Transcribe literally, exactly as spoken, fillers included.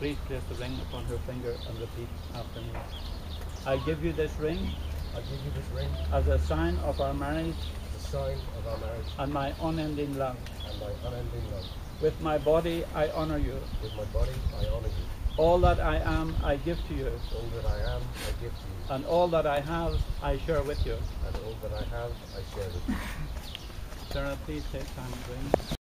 Please place the ring upon her finger and repeat after me. I give you this ring I give you this ring as a sign of our marriage as a sign of our marriage and my unending love. and my unending love. With my body I honor you. With my body I honor you. All that I am I give to you, All that I am I give to you. and all that I have I share with you. And all that I have I share with you. Sarah, please take Simon's ring.